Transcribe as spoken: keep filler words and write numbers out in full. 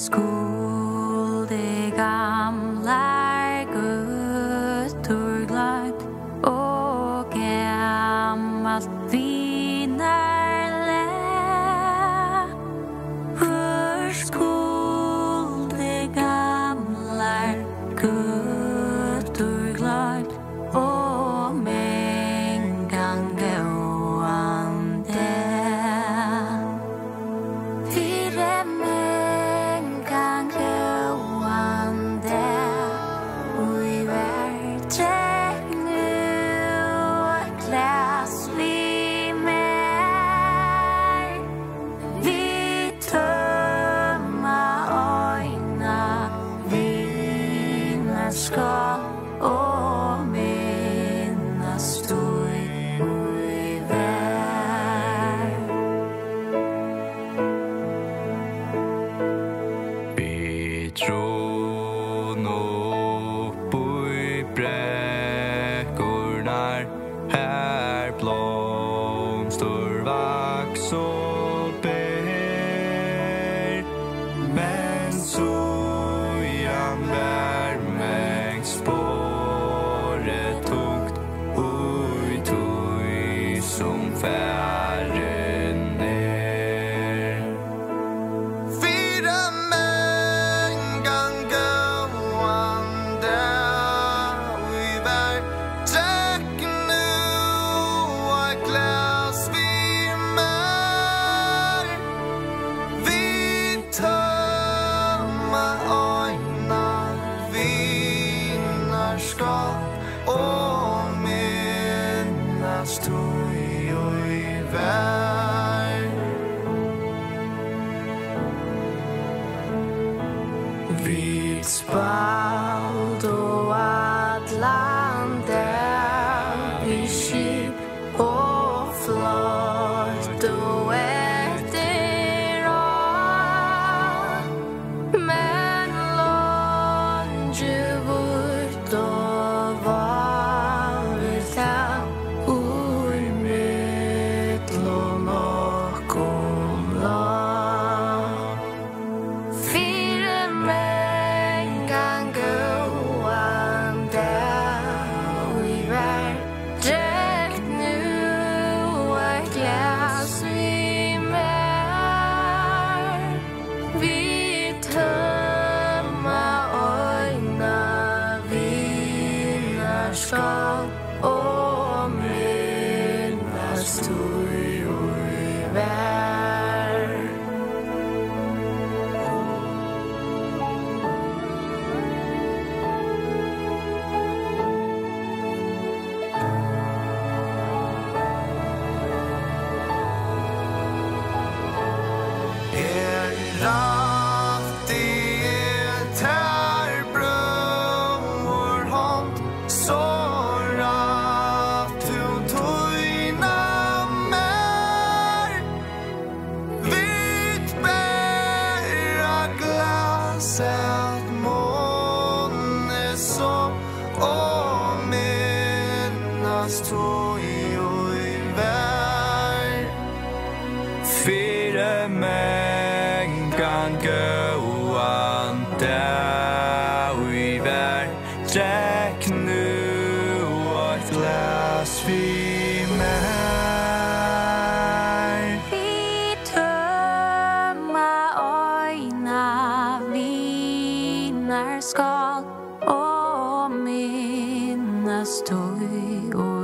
Skulle gamlar göttur glömt och gammalt vinarlä. Hur skulle gamlar göttur glömt och mengan gåan där. Fyra mengan gåan där och i världräck nu ett glas vi mer. Vi tömma öjna vina ska och minnas du i värld. Vi tron upp i bräckornar här blomster vax och bär. Men sojan bär spåret tungt oj toj som färden är. Fyra mengan gåan där vi bär. Drack nu ett glas vi mer. Vi tömma öjna vinnarskap och minnas tog och i värld. Vid spalt och Atlanten i skip och flott och efter år. Men långt bort och varit här ur mittlom okkom lag. Fyra mengan gåan där vi bär. Drack nu ett glas vi mer. Vi tömma öjna vinnarskap och minnas tog i värld. Er alltid tär bror hand så rätt du tojna mer. Vitt bära glaset måne så och minnas tog i värld. Fyra mengan gåan där vi bär. Drack nu ett glas vi mer. Vi tömma öjna vinnarskap och minnas tog och